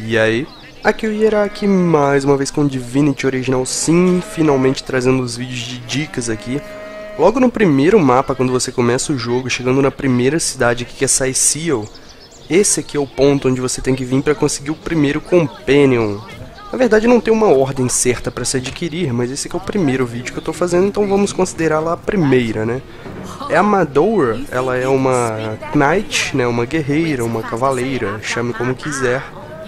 E aí? Aqui é o Hierark, mais uma vez com Divinity Original Sin, finalmente trazendo os vídeos de dicas aqui. Logo no primeiro mapa, quando você começa o jogo, chegando na primeira cidade aqui, que é Saiciel, esse aqui é o ponto onde você tem que vir para conseguir o primeiro Companion. Na verdade não tem uma ordem certa para se adquirir, mas esse aqui é o primeiro vídeo que eu estou fazendo, então vamos considerá-la a primeira, né? É a Madora, ela é uma Knight, né, uma guerreira, uma cavaleira, chame como quiser.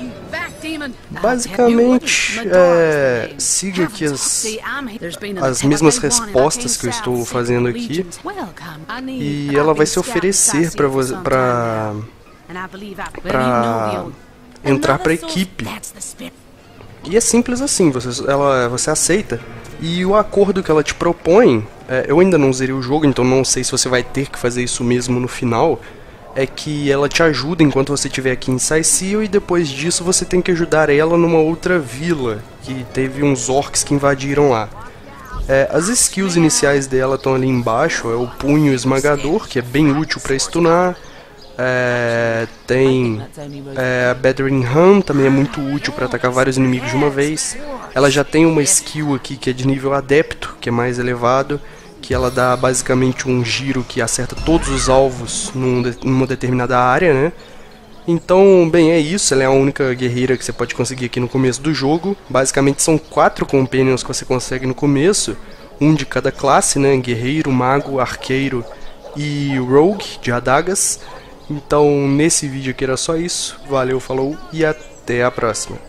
Basicamente, siga aqui as mesmas respostas que eu estou fazendo aqui e ela vai se oferecer para entrar para a equipe. E é simples assim, você aceita. E o acordo que ela te propõe, eu ainda não zerei o jogo, então não sei se você vai ter que fazer isso mesmo no final, é que ela te ajuda enquanto você estiver aqui em Saiciel, e depois disso você tem que ajudar ela numa outra vila, que teve uns orcs que invadiram lá. As skills iniciais dela estão ali embaixo, é o punho esmagador, que é bem útil para stunar. Tem a Battering Ram, também é muito útil para atacar vários inimigos de uma vez. Ela já tem uma skill aqui que é de nível adepto, que é mais elevado, que ela dá basicamente um giro que acerta todos os alvos numa determinada área, né? Então, bem, é isso, ela é a única guerreira que você pode conseguir aqui no começo do jogo. Basicamente são 4 companions que você consegue no começo, um de cada classe, né? Guerreiro, mago, arqueiro e rogue, de adagas. Então, nesse vídeo aqui era só isso. Valeu, falou e até a próxima.